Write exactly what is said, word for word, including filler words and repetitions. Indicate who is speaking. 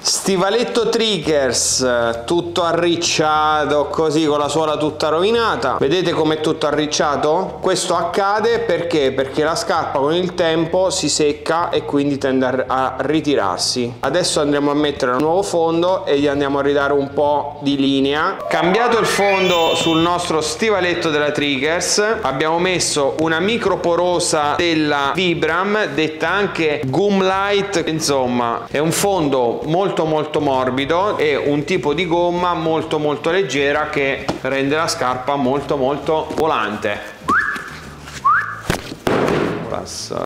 Speaker 1: Stivaletto Trickers, tutto arricciato così con la suola tutta rovinata. Vedete com'è tutto arricciato? Questo accade perché? Perché la scarpa con il tempo si secca e quindi tende a ritirarsi. Adesso andremo a mettere un nuovo fondo e gli andiamo a ridare un po' di linea. Cambiato il fondo sul nostro stivaletto della Trickers, abbiamo messo una micro porosa della Vibram, detta anche Gum Light. Insomma, è un fondo molto molto morbido e un tipo di gomma molto molto leggera che rende la scarpa molto molto volante. Passa